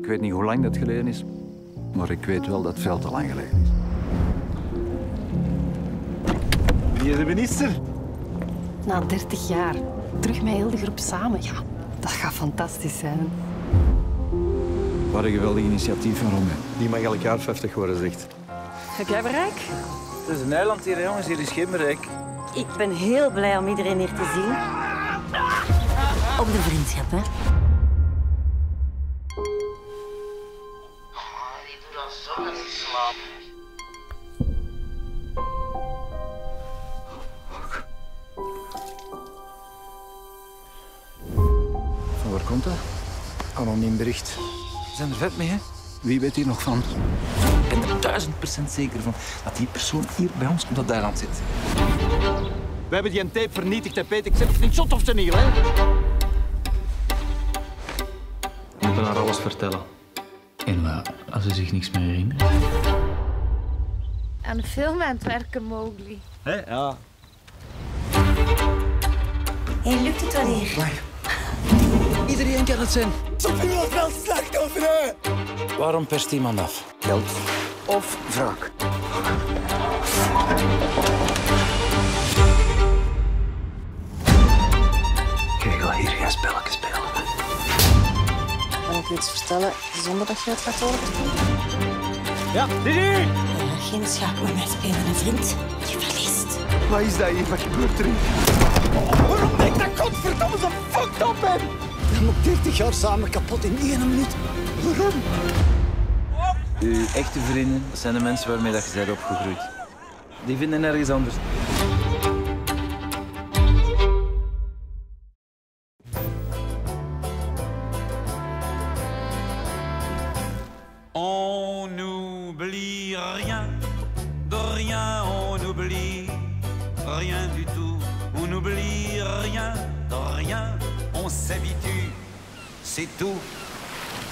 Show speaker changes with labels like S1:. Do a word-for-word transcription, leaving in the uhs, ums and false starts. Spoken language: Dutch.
S1: Ik weet niet hoe lang dat geleden is, maar ik weet wel dat het veel te lang geleden is. Wie is de minister?
S2: Na dertig jaar, terug met heel de groep samen. Ja, dat gaat fantastisch zijn.
S1: Wat een geweldig initiatief van Romme.
S3: Die mag elk jaar vijftig worden, zegt.
S2: Heb jij bereik?
S4: Het is een eiland hier, jongens. Hier is geen bereik.
S5: Ik ben heel blij om iedereen hier te zien. Op de vriendschap, hè.
S6: Die doet dan zo dat ze slaapt.
S1: Van waar komt dat?
S3: Anoniem bericht.
S4: We zijn er vet mee, hè?
S1: Wie weet hier nog van?
S4: Ik ben er duizend procent zeker van dat die persoon hier bij ons op dat eiland zit.
S3: We hebben die een tape vernietigd, hè, Peter. Ik zeg het niet zot of te niet, hè?
S7: We moeten haar alles vertellen. En uh, als ze zich niks meer herinnert?
S8: Aan de film aan het werken, Mowgli.
S3: Hé, ja.
S5: Hé, hey, lukt het wel hier?
S4: Iedereen kan het zijn.
S3: Zoveel als wel slachtoffer, hè?
S4: Waarom perst iemand af?
S3: Geld of wraak?
S4: Ik ga hier geen spelletje spelen.
S2: Kan ik u iets vertellen zonder dat je het gaat horen?
S3: Ja, Didi!
S5: Uh, geen schaak met mij spelen, een vriend. Je verliest.
S3: Wat is dat hier? Wat gebeurt er hier? Oh, waarom denk ik dat godverdomme zo fucked up ben? We hebben nog dertig jaar samen kapot in één minuut. Waarom?
S4: Uw echte vrienden, dat zijn de mensen waarmee dat je bent opgegroeid. Die vinden ergens anders.
S9: On n'oublie rien, de rien on oublie, rien du tout. On n'oublie rien, de rien, on s'habitue, c'est tout.